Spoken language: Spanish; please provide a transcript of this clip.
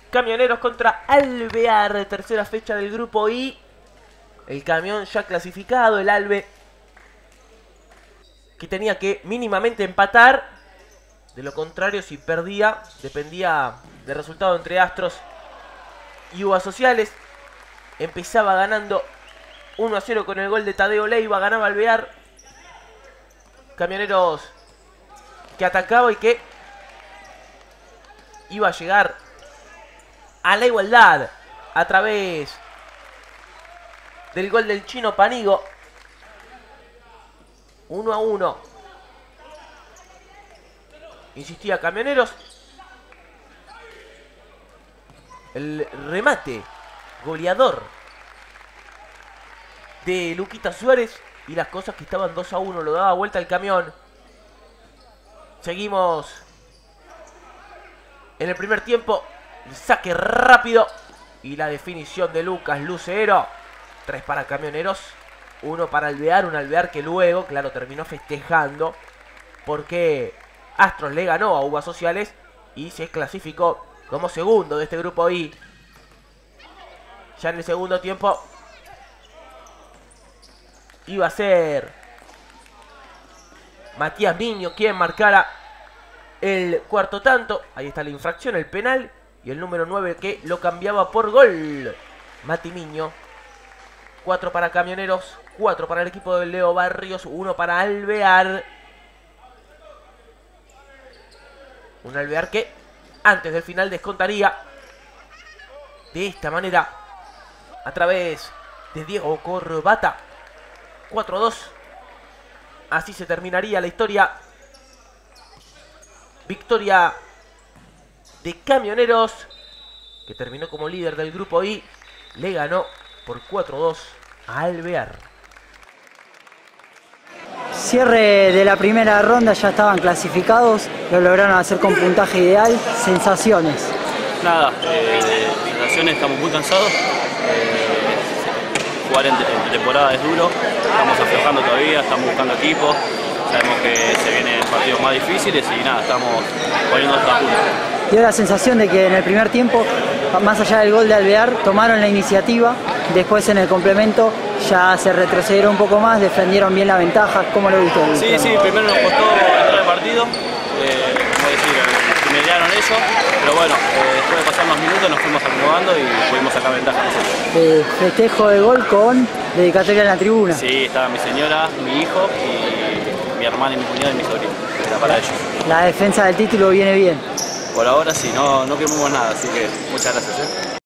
Camioneros contra Alvear, tercera fecha del grupo I. El Camión ya clasificado, el Alve que tenía que mínimamente empatar. De lo contrario, si perdía, dependía del resultado entre Astros y Uvas Sociales. Empezaba ganando 1-0 con el gol de Tadeo Leiva, ganaba Alvear. Camioneros que atacaba y que iba a llegar a la igualdad a través del gol del chino Panigo. 1-1. Insistía Camioneros. El remate goleador de Luquita Suárez. Y las cosas que estaban 2-1. Lo daba vuelta el Camión. Seguimos en el primer tiempo. El saque rápido. Y la definición de Lucas Lucero. 3 para Camioneros. 1 para Alvear. Un Alvear que luego, claro, terminó festejando. Porque Astros le ganó a Uvas Sociales. Y se clasificó como segundo de este grupo I. Ya en el segundo tiempo iba a ser Matías Miño quien marcara el cuarto tanto. Ahí está la infracción, el penal. Y el número 9 que lo cambiaba por gol. Mati Miño. 4 para Camioneros. 4 para el equipo de Leo Barrios. 1 para Alvear. Un Alvear que antes del final descontaría de esta manera a través de Diego Corbata. 4-2. Así se terminaría la historia. Victoria de Camioneros, que terminó como líder del grupo I. Le ganó por 4-2 a Alvear. Cierre de la primera ronda, ya estaban clasificados. Lo lograron hacer con puntaje ideal. Sensaciones. Nada, sensaciones, estamos muy cansados. Jugar en temporada es duro, estamos aflojando todavía, estamos buscando equipos, sabemos que se vienen partidos más difíciles y nada, estamos poniendo a punto. Dio la sensación de que en el primer tiempo, más allá del gol de Alvear, tomaron la iniciativa, después en el complemento ya se retrocedieron un poco más, defendieron bien la ventaja. ¿Cómo lo viste? Sí, primero nos costó entrar al partido, primerearon ellos, pero bueno, después de pasar unos minutos nos fuimos acomodando y pudimos sacar ventaja nosotros. Festejo de gol con dedicatoria en la tribuna. Sí, estaba mi señora, mi hijo y mi hermana y mi cuñado y mi sobrino. Era para ellos. La defensa del título viene bien. Por ahora sí, no quemamos nada, así que muchas gracias.